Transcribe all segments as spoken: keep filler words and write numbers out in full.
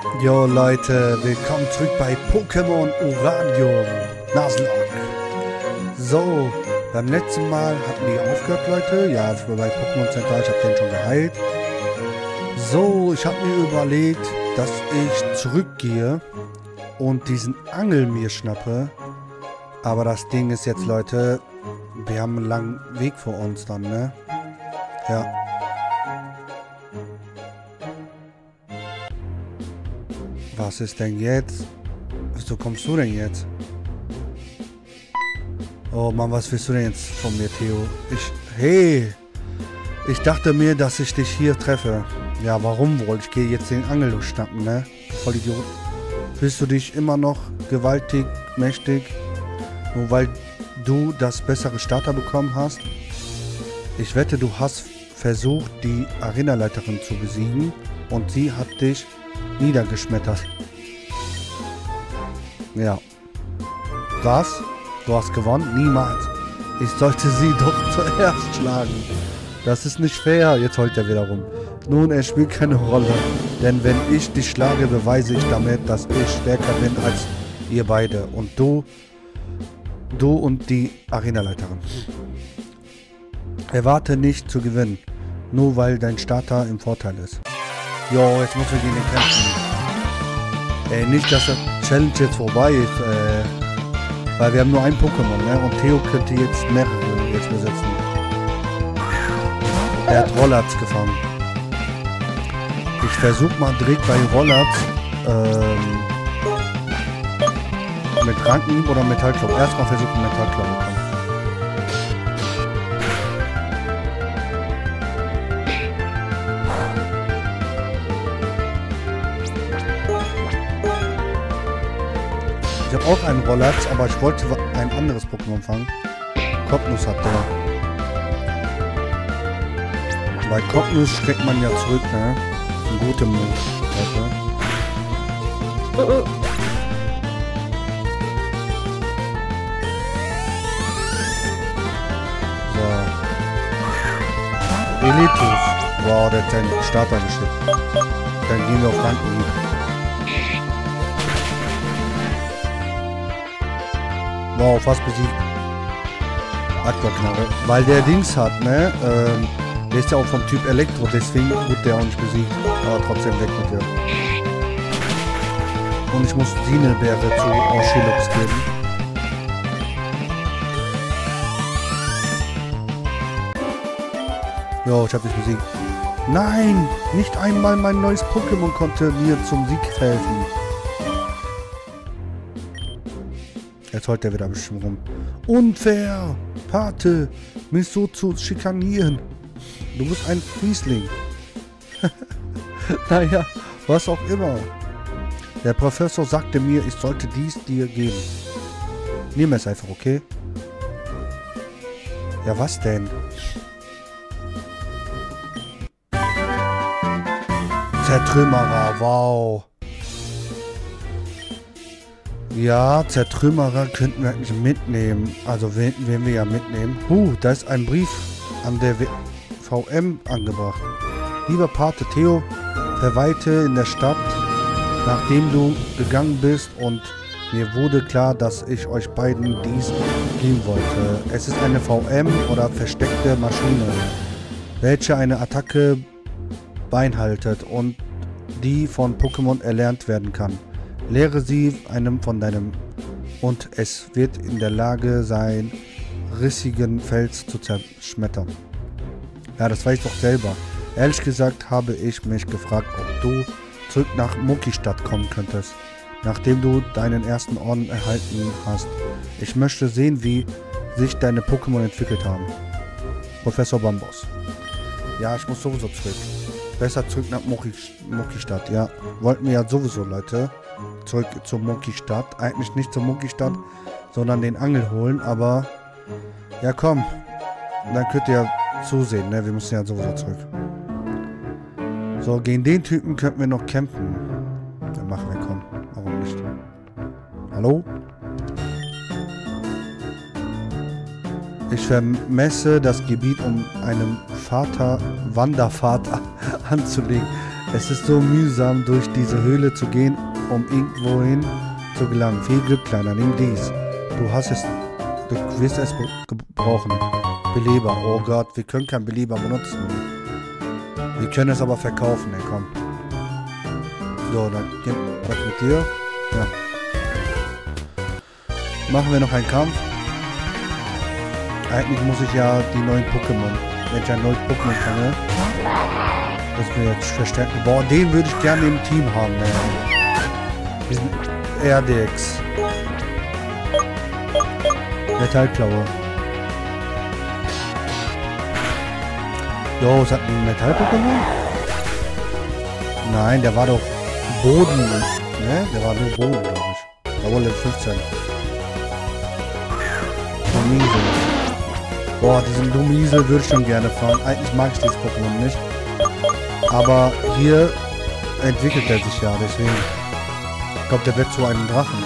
Jo Leute, willkommen zurück bei Pokémon Uranium Nuzlocke. So, beim letzten Mal hatten wir aufgehört, Leute. Ja, ich war bei Pokémon Center, ich habe den schon geheilt. So, ich habe mir überlegt, dass ich zurückgehe und diesen Angel mir schnappe. Aber das Ding ist jetzt, Leute, wir haben einen langen Weg vor uns dann, ne? Ja. Was ist denn jetzt? Wieso kommst du denn jetzt? Oh Mann, was willst du denn jetzt von mir, Theo? Ich... Hey! Ich dachte mir, dass ich dich hier treffe. Ja, warum wohl? Ich gehe jetzt den Angel schnappen, ne? Voll Idiot. Fühlst du dich immer noch gewaltig, mächtig? Nur weil du das bessere Starter bekommen hast? Ich wette, du hast versucht, die Arenaleiterin zu besiegen und sie hat dich niedergeschmettert. Ja. Was? Du hast gewonnen? Niemals. Ich sollte sie doch zuerst schlagen. Das ist nicht fair. Jetzt heult er wieder rum. Nun, es spielt keine Rolle. Denn wenn ich dich schlage, beweise ich damit, dass ich stärker bin als ihr beide. Und du, du und die Arenaleiterin. Erwarte nicht zu gewinnen. Nur weil dein Starter im Vorteil ist. Jo, jetzt muss ich gegen den kämpfen. Ey, nicht, dass das Challenge jetzt vorbei ist, äh, weil wir haben nur ein Pokémon, ne? Und Theo könnte jetzt mehrere jetzt besetzen. Er hat Rollatz gefangen. Ich versuche mal direkt bei Rollatz, ähm, mit Ranken oder Metallklopf. Erstmal versuchen Metallklopf bekommen. Ich habe auch einen Rollatz, aber ich wollte ein anderes Pokémon fangen. Kopnuss hat der. Bei Kopnuss schreckt man ja zurück, ne? Ein guter Move. Leute. So. Elitus. Wow, der hat seinen Starter geschickt. Dann gehen wir auf Ranken. Wow, fast besiegt. Aquaknarre. Weil der Dings hat, ne? Ähm, der ist ja auch vom Typ Elektro, deswegen wird der auch nicht besiegt. Aber trotzdem weg mit der. Und ich muss Sinelbeere zu Orchilux geben. Jo, ich hab dich besiegt. Nein! Nicht einmal mein neues Pokémon konnte mir zum Sieg helfen. Jetzt heult er wieder bestimmt rum. Unfair! Pate! Mich so zu schikanieren! Du bist ein Fiesling! Naja, was auch immer. Der Professor sagte mir, ich sollte dies dir geben. Nimm es einfach, okay? Ja, was denn? Zertrümmerer, wow! Ja, Zertrümmerer könnten wir eigentlich mitnehmen. Also werden wir ja mitnehmen. Huh, da ist ein Brief an der V M angebracht. Lieber Pate Theo, verweile in der Stadt, nachdem du gegangen bist und mir wurde klar, dass ich euch beiden dies geben wollte. Es ist eine V M oder versteckte Maschine, welche eine Attacke beinhaltet und die von Pokémon erlernt werden kann. Lehre sie einem von deinem und es wird in der Lage sein, rissigen Fels zu zerschmettern. Ja, das weiß ich doch selber. Ehrlich gesagt habe ich mich gefragt, ob du zurück nach Muckistadt kommen könntest, nachdem du deinen ersten Orden erhalten hast. Ich möchte sehen, wie sich deine Pokémon entwickelt haben. Professor Bambos. Ja, ich muss sowieso zurück. Besser zurück nach Muckistadt, ja. Wollten wir ja sowieso, Leute. Zurück zur Muckistadt. Eigentlich nicht zur Muckistadt, sondern den Angel holen, aber... Ja, komm. Dann könnt ihr ja zusehen, ne? Wir müssen ja sowieso zurück. So, gegen den Typen könnten wir noch kämpfen. Dann machen wir, komm. Warum nicht? Hallo? Ich vermesse das Gebiet, um einem Vater Wanderpfad anzulegen. Es ist so mühsam, durch diese Höhle zu gehen, um irgendwohin zu gelangen. Viel Glück, Kleiner, nimm dies. Du hast es, du wirst es gebrauchen. Beleber, oh Gott, wir können keinen Beleber benutzen. Wir können es aber verkaufen, ey, komm. So, dann geht was mit dir. Ja. Machen wir noch einen Kampf. Eigentlich muss ich ja die neuen Pokémon, wenn ich ein neues Pokémon fange, das wir jetzt verstärken. Boah, den würde ich gerne im Team haben, ey. Diesen Erdix. Metallklaue. Jo, es hat ein Metall-Pokémon? Nein, der war doch Boden, ne? Der war nur Boden, glaube ich. Da wurde fünfzehn. Dumiesel. Boah, diesen Dumiesel würde ich schon gerne fahren. Eigentlich mag ich dieses Pokémon nicht. Aber hier entwickelt er sich ja, deswegen. Ich glaube, der wird zu einem Drachen.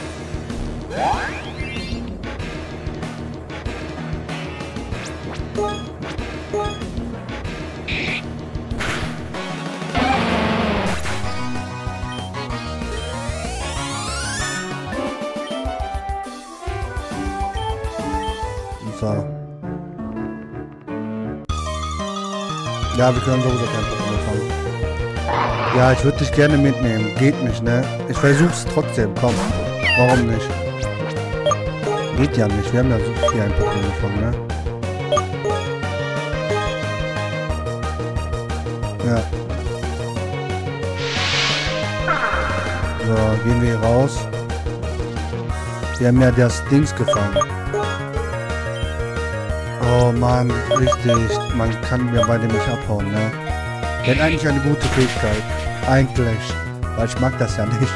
So. Ja, wir können sowieso kein Pokémon fangen. Ja, ich würde dich gerne mitnehmen. Geht nicht, ne? Ich versuch's trotzdem, komm. Warum nicht? Geht ja nicht. Wir haben ja so hier ein Pokémon gefangen, ne? Ja. So, gehen wir hier raus. Wir haben ja das Dings gefangen. Oh Mann, richtig. Man kann mir beide nicht abhauen, ne? Der hat eigentlich eine gute Fähigkeit. Eigentlich. Weil ich mag das ja nicht.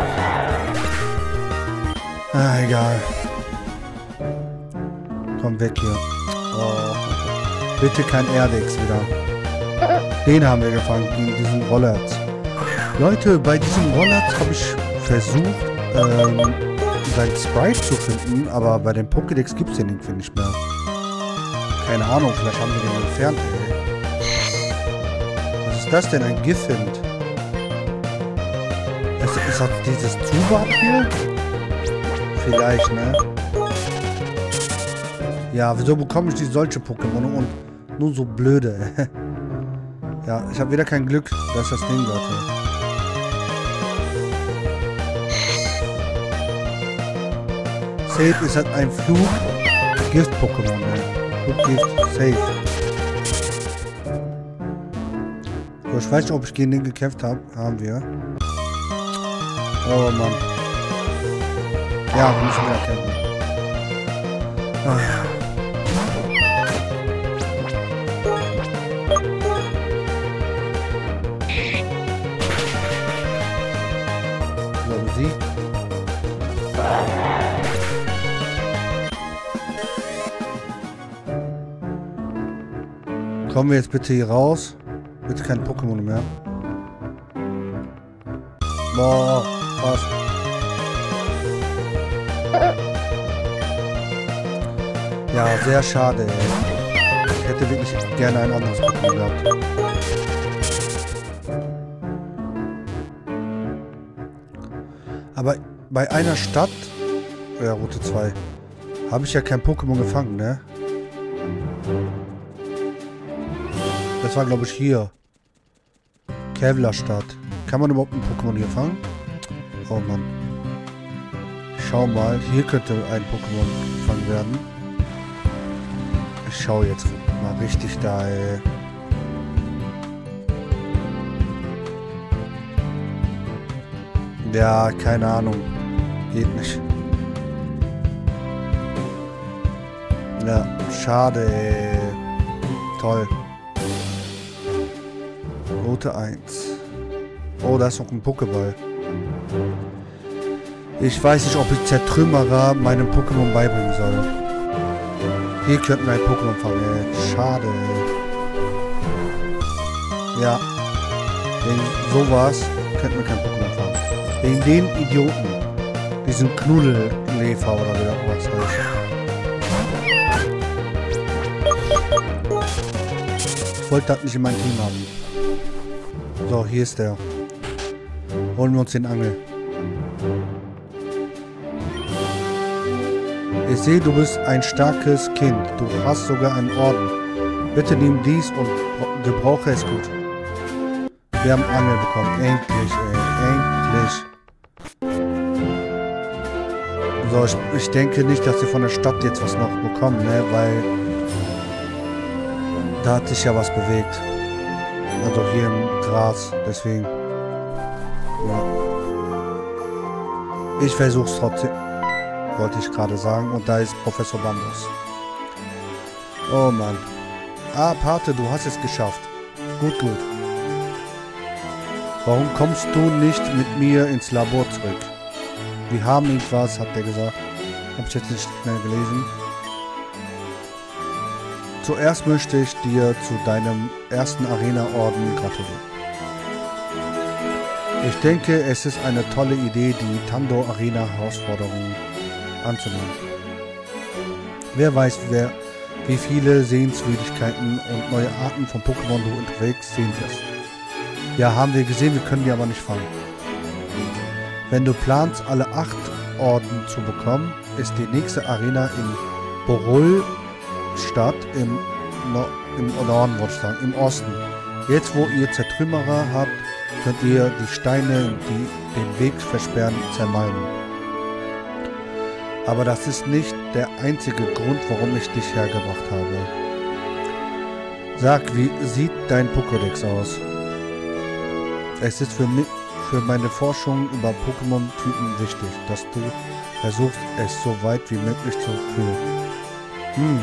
Ah, egal. Komm weg hier. Oh. Bitte kein Erdix wieder. Den haben wir gefangen, gegen diesen Rollerz. Leute, bei diesem Rollerz habe ich versucht, ähm, sein Sprite zu finden, aber bei dem Pokédex gibt es den irgendwie nicht mehr. Keine Ahnung, vielleicht haben wir den mal entfernt, ey. Was ist das denn? Ein Giffint? Ist, ist das dieses Zubat hier? Vielleicht, ne? Ja, wieso bekomme ich die solche Pokémon und nur so blöde? Ja, ich habe wieder kein Glück. Das ist das Ding, Leute. Safe ist halt ein Flug-Gift-Pokémon, ne? Fluggift, safe. So, ich weiß nicht, ob ich gegen den gekämpft habe. Haben wir. Oh Mann. Ja, wir müssen wieder kämpfen. Ah. So, besiegt. Kommen wir jetzt bitte hier raus. Bitte kein Pokémon mehr. Boah, fast. Ja, sehr schade, ey. Ich hätte wirklich gerne ein anderes Pokémon gehabt. Aber bei einer Stadt, ja, Route zwei, habe ich ja kein Pokémon gefangen, ne? Das war, glaube ich, hier. Kevlarstadt. Kann man überhaupt ein Pokémon hier fangen? Oh Mann. Schau mal. Hier könnte ein Pokémon gefangen werden. Ich schau jetzt mal richtig da, ey. Ja, keine Ahnung. Geht nicht. Ja, schade, ey. Toll. Route eins. Oh, da ist noch ein Pokéball. Ich weiß nicht, ob ich Zertrümmerer meinem Pokémon beibringen soll. Hier könnten wir ein Pokémon fangen, ey. Schade, ey. Ja. Wegen sowas könnten wir kein Pokémon fangen. Wegen den Idioten. Diesen Knuddellefer oder wie auch was heißt. Ich wollte das nicht in meinem Team haben. So, hier ist der. Holen wir uns den Angel. Ich sehe, du bist ein starkes Kind. Du hast sogar einen Orden. Bitte nimm dies und gebrauche es gut. Wir haben Angel bekommen. Endlich, ey. Endlich. So, ich, ich denke nicht, dass wir von der Stadt jetzt was noch bekommen, ne? Weil da hat sich ja was bewegt. Also hier im Gras. Deswegen. Ja. Ich versuch's trotzdem. Wollte ich gerade sagen. Und da ist Professor Bambus. Oh Mann. Ah, Pate, du hast es geschafft. Gut, gut. Warum kommst du nicht mit mir ins Labor zurück? Wir haben irgendwas, hat der gesagt. Hab ich jetzt nicht schnell gelesen. Zuerst möchte ich dir zu deinem ersten Arena-Orden gratulieren. Ich denke, es ist eine tolle Idee, die Tandor-Arena-Herausforderung anzunehmen. Wer weiß, wer, wie viele Sehenswürdigkeiten und neue Arten von Pokémon du unterwegs sehen wirst. Ja, haben wir gesehen, wir können die aber nicht fangen. Wenn du planst, alle acht Orden zu bekommen, ist die nächste Arena in Borul-Stadt im, no im Norden, wollte ich sagen, im Osten. Jetzt, wo ihr Zertrümmerer habt, könnt ihr die Steine, die den Weg versperren, zermalmen. Aber das ist nicht der einzige Grund, warum ich dich hergebracht habe. Sag, wie sieht dein Pokédex aus? Es ist für mich, für meine Forschung über Pokémon-Typen wichtig, dass du versuchst, es so weit wie möglich zu führen. Hm.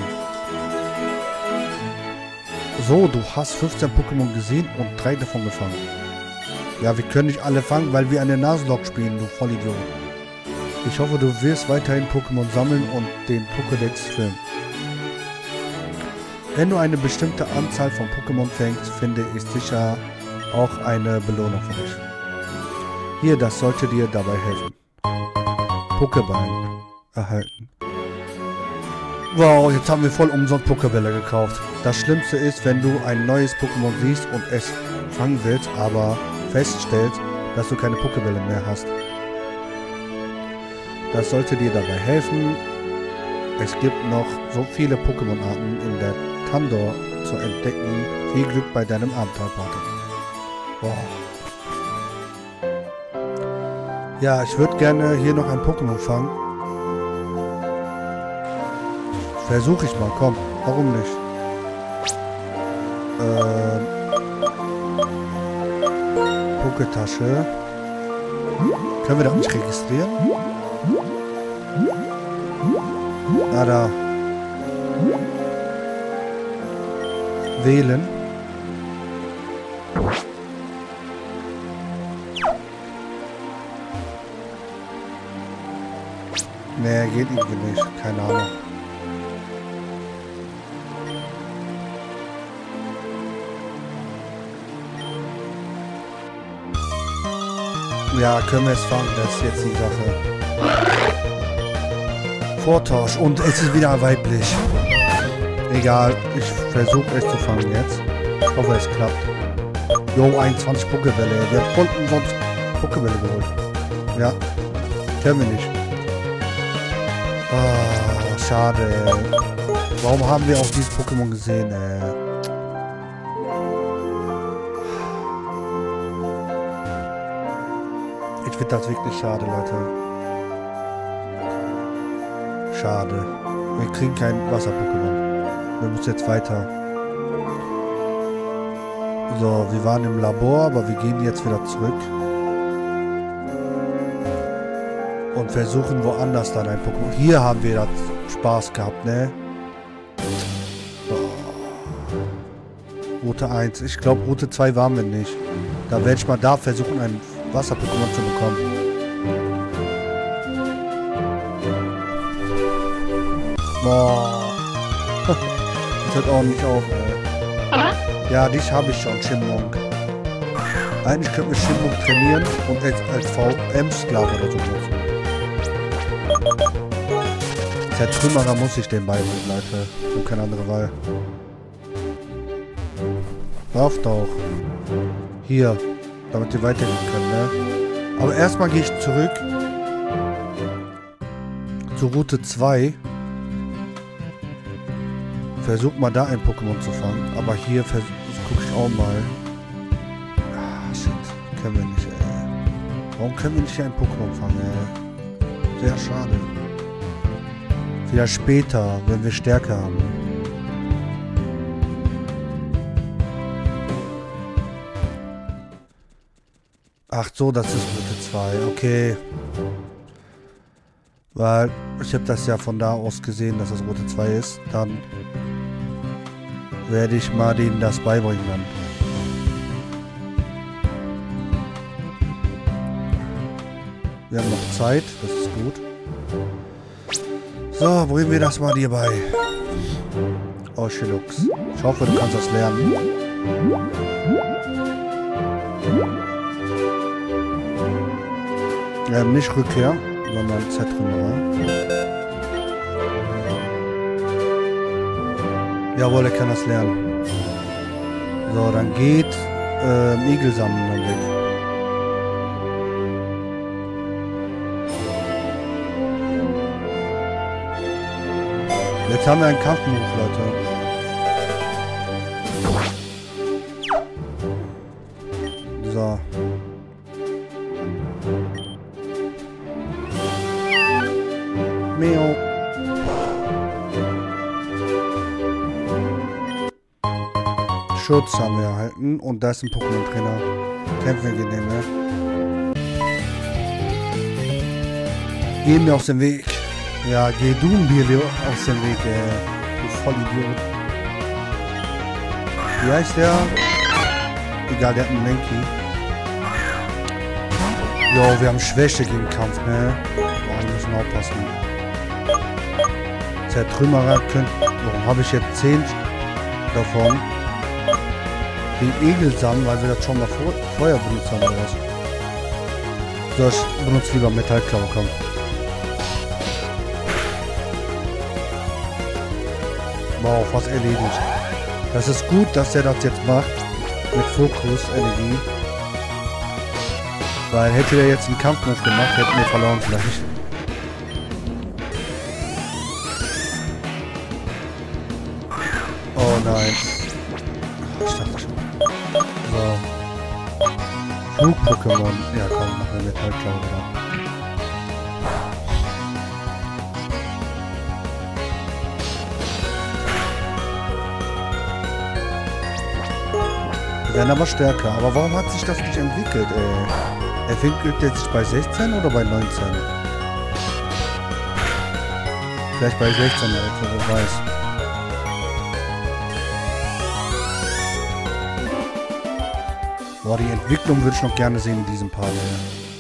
So, du hast fünfzehn Pokémon gesehen und drei davon gefangen. Ja, wir können nicht alle fangen, weil wir eine Nuzlocke spielen, du Vollidiot. Ich hoffe, du wirst weiterhin Pokémon sammeln und den Pokédex füllen. Wenn du eine bestimmte Anzahl von Pokémon fängst, finde ich sicher auch eine Belohnung für dich. Hier, das sollte dir dabei helfen. Pokéballen erhalten. Wow, jetzt haben wir voll umsonst Pokébälle gekauft. Das Schlimmste ist, wenn du ein neues Pokémon siehst und es fangen willst, aber feststellst, dass du keine Pokébälle mehr hast. Das sollte dir dabei helfen. Es gibt noch so viele Pokémon-Arten in der Tandor zu entdecken. Viel Glück bei deinem Abenteuerparty. Boah. Ja, ich würde gerne hier noch ein Pokémon fangen. Versuche ich mal, komm. Warum nicht? Ähm. Pokétasche. Können wir das nicht registrieren? Ah, da. Wählen. Nee, geht irgendwie nicht. Keine Ahnung. Ja, können wir es fangen. Das ist jetzt die Sache. Vortausch. Und es ist wieder weiblich. Egal. Ich versuche es zu fangen jetzt. Ich hoffe, es klappt. Jo, einundzwanzig Pokébälle. Wir haben voll umsonst Pokébälle geholt. Ja. Können wir nicht. Ah, schade. Warum haben wir auch dieses Pokémon gesehen, ey? Ich finde das wirklich schade, Leute. Schade. Wir kriegen kein Wasser-Pokémon. Wir müssen jetzt weiter. So, wir waren im Labor, aber wir gehen jetzt wieder zurück. Und versuchen woanders dann ein Pokémon. Hier haben wir das Spaß gehabt, ne? Oh. Route eins. Ich glaube, Route zwei waren wir nicht. Da werde ich mal da versuchen, ein Wasser-Pokémon zu bekommen. Boah. Das hört auch nicht auf, ey. Ja, dich habe ich schon, Shinmong. Eigentlich könnten wir Shinmong trainieren und als, als V M-Sklave oder so nutzen. Zertrümmerer muss ich den beibringen, Leute. Und keine andere Wahl. Lauf doch. Hier. damit wir weitergehen können, ne? Aber erstmal gehe ich zurück zur Route zwei. Versuch mal da ein Pokémon zu fangen. Aber hier gucke ich auch mal. Ah, shit. Können wir nicht, ey. Warum können wir nicht hier ein Pokémon fangen, ey? Sehr schade. Wieder später, wenn wir Stärke haben. Ach so, das ist Route zwei. Okay. Weil ich habe das ja von da aus gesehen, dass das Route zwei ist. Dann werde ich mal denen das beibringen dann. Wir haben noch Zeit, das ist gut. So, bringen wir das mal dir bei. Oshilux. Ich hoffe, du kannst das lernen. Ähm, nicht Rückkehr, sondern Zertrümmerer. Jawohl, er kann das lernen. So, dann geht ähm, Igelsammeln dann weg. Jetzt haben wir einen Kampfmove, Leute. So. Meo. Schutz haben wir erhalten. Und da ist ein Pokémon-Trainer. Kämpfen wir gegen den, ne? Geh mir aus dem Weg. Ja, geh du mir aus dem Weg, ey. Du Vollidiot. Wie heißt der? Egal, der hat einen Lenki. Jo, wir haben Schwäche gegen Kampf, ne? Boah, wir müssen aufpassen. Zertrümmerer können... Warum habe ich jetzt zehn davon? Den Egelsamen, weil wir das schon mal vor, vorher benutzt haben, oder was? So, ich benutze lieber Metallklaue, komm. Wow, fast erledigt. Das ist gut, dass er das jetzt macht. Mit Fokus, Energie. Weil hätte er jetzt einen Kampfmove gemacht, hätten wir verloren vielleicht. Oh nein. Ich dachte schon. So. Flug-Pokémon. Ja komm, machen wir Metallklaue wieder. Wir werden aber stärker. Aber warum hat sich das nicht entwickelt, ey? Entwickelt er sich bei sechzehn oder bei neunzehn? Vielleicht bei sechzehn, Leute, wer weiß. Boah, die Entwicklung würde ich noch gerne sehen in diesem Part, ey.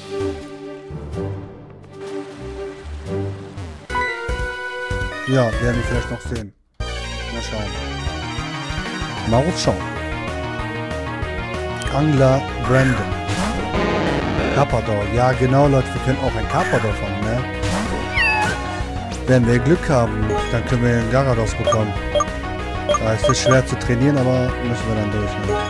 Ja, werden wir vielleicht noch sehen. Mal schauen. Mal schauen. Angler Brandon. Carpador. Ja, genau, Leute. Wir können auch ein Carpador fangen, ne? Wenn wir Glück haben, dann können wir einen Garados bekommen. Da ist es schwer zu trainieren, aber müssen wir dann durch, ne?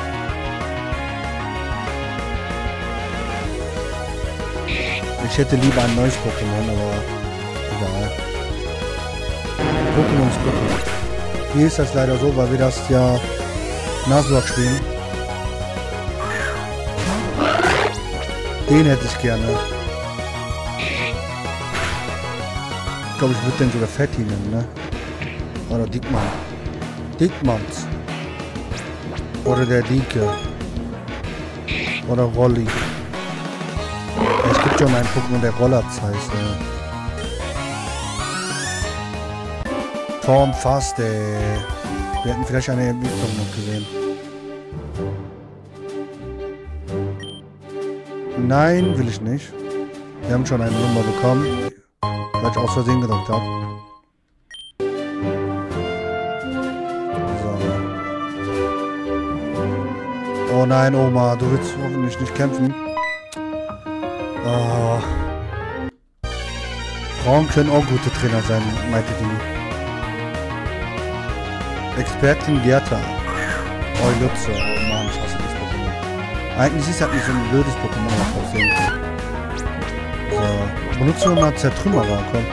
Ich hätte lieber ein neues Pokémon, aber egal. Pokémon ist Pokémon. Hier ist das leider so, weil wir das ja Nuzlocke spielen. Den hätte ich gerne. Ich glaube, ich würde den sogar Fatty nennen, ne? Oder Dickmann. Dickmanns. Oder der Dike. Oder Rolli. Es gibt schon einen Pokémon, der Rollatz heißt, ey. Form fast, ey. Wir hätten vielleicht eine Entwicklung noch gesehen. Nein, will ich nicht. Wir haben schon eine Nummer bekommen, weil ich aus Versehen gedrückt habe. So. Oh nein, Oma, du willst hoffentlich nicht kämpfen. Oh. Frauen können auch gute Trainer sein, meinte die. Expertin Gerta. Oh, Lutze. Oh Mann, ich hasse das Pokémon. Eigentlich ist das nicht so ein blödes Pokémon nach aussehen. So, benutzen wir mal Zertrümmerer, komm.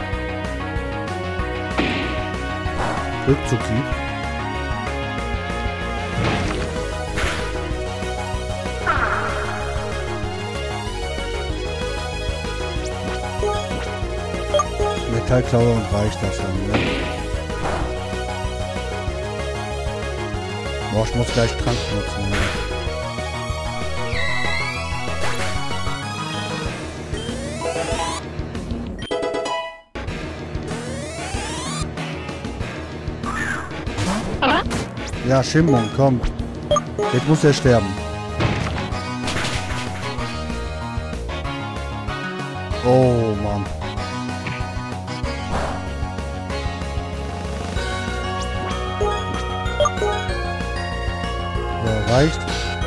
Rückzughieb. Metallklaue und reicht das dann, ne? Boah, ich muss gleich Trank nutzen, ne? Ja, Schimmung, komm. Jetzt muss er sterben. Oh, Mann. So, reicht.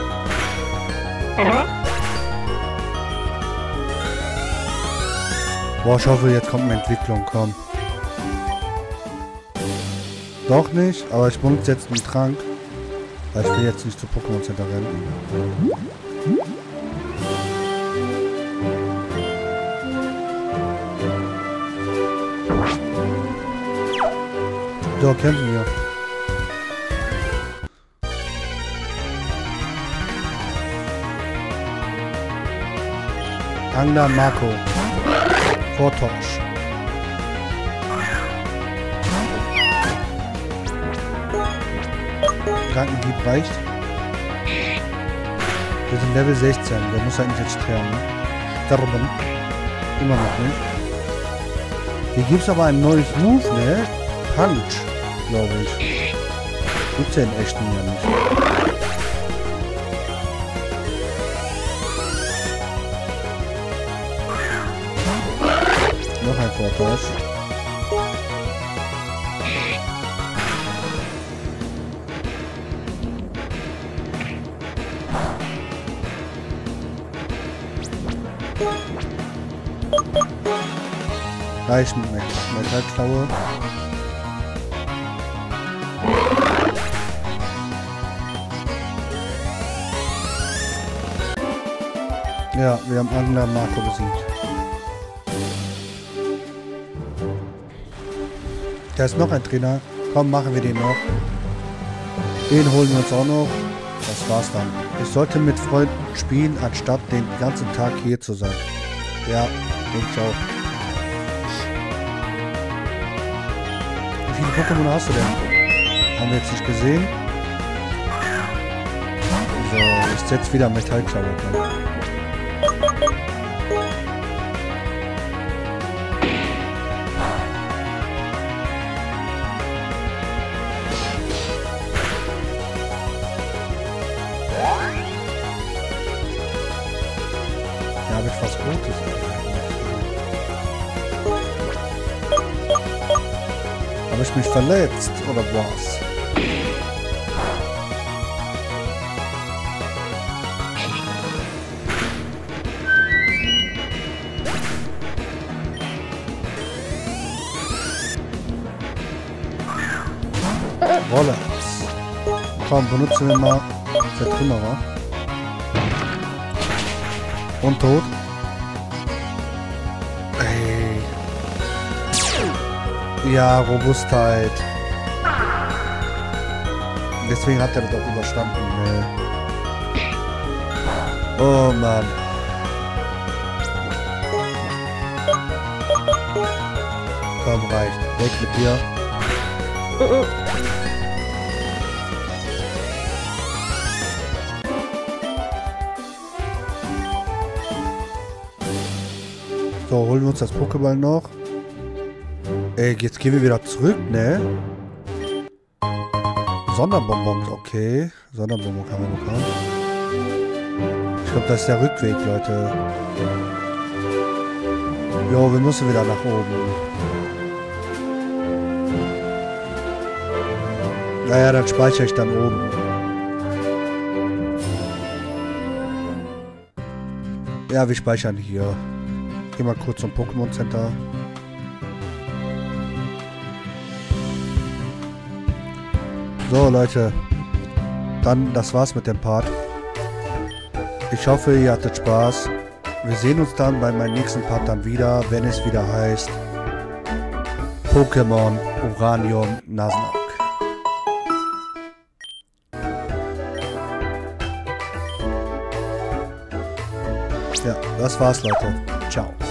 Boah, ich hoffe, jetzt kommt eine Entwicklung, komm. Doch nicht, aber ich benutze jetzt einen Trank. Weil ich will jetzt nicht zu Pokémon Center rennen. So, kämpfen wir. Angler Marco. Vortorsch. Krankenhieb reicht. Wir sind Level sechzehn. Der muss eigentlich jetzt sterben. Sterben. Immer noch nicht. Hier gibt es aber ein neues Move, ne? Punch, glaube ich. Gibt's ja in echten ja nicht. Noch ein Vortorsch. Reicht mit Metallklaue. Ja, wir haben Angler Marco besiegt. Da ist noch ein Trainer. Komm, machen wir den noch. Den holen wir uns auch noch. Das war's dann. Ich sollte mit Freunden spielen, anstatt den ganzen Tag hier zu sein. Ja, denke ich auch. Wie viele Pokémon hast du denn? Haben wir jetzt nicht gesehen. So, ich setze wieder Metallklaue. Ja, habe ich was Rotes. Habe ich mich verletzt oder was? Rollers. Komm, benutzen wir mal Zertrümmerer. Und tot. Ey. Ja, Robustheit. Deswegen hat er das auch überstanden. Ne? Oh Mann. Komm, reicht. Weg mit dir. So, holen wir uns das Pokéball noch. Ey, jetzt gehen wir wieder zurück, ne? Sonderbonbons, okay. Sonderbonbon haben wir bekommen. Ich glaube, das ist der Rückweg, Leute. Jo, wir müssen wieder nach oben. Naja, dann speichere ich dann oben. Ja, wir speichern hier. Geh mal kurz zum Pokémon Center. So, Leute. Dann, das war's mit dem Part. Ich hoffe, ihr hattet Spaß. Wir sehen uns dann bei meinem nächsten Part dann wieder, wenn es wieder heißt Pokémon Uranium Nuzlocke. Ja, das war's, Leute. Ciao.